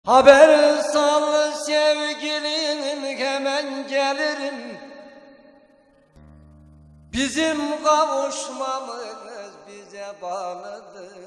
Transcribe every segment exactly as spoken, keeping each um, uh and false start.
Haber sal sevgilin, hemen gelirim. Bizim kavuşmamız bize bağlıdır.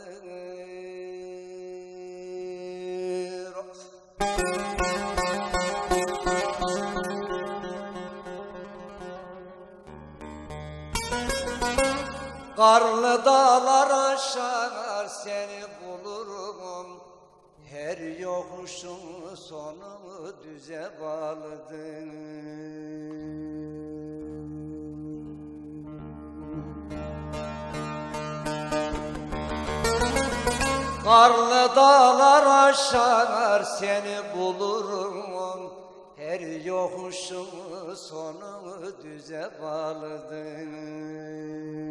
Karlı dağlar aşar seni bulurum. Her yokuşun sonu düze bağlıdır. Karlı dağlar aşar seni bulurum. Her yokuşun sonu düze bağlıdır.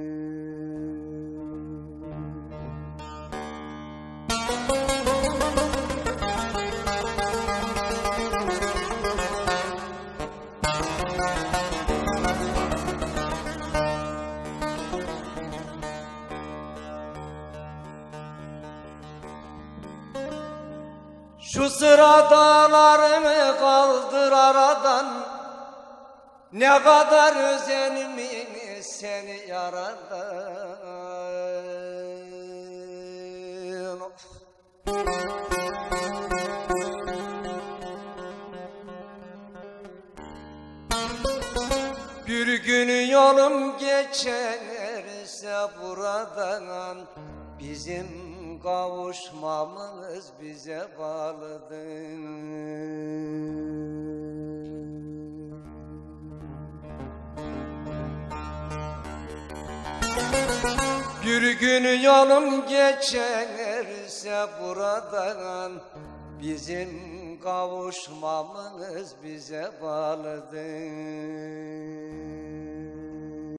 Şu sıra dağlarımı kaldır aradan, ne kadar özenmiş seni yaradan. Bir gün yolum geçerse buradan, bizim kavuşmamız bize bağlıdır. Bir gün yolum geçerse buradan, bizim kavuşmamız bize bağlıdır.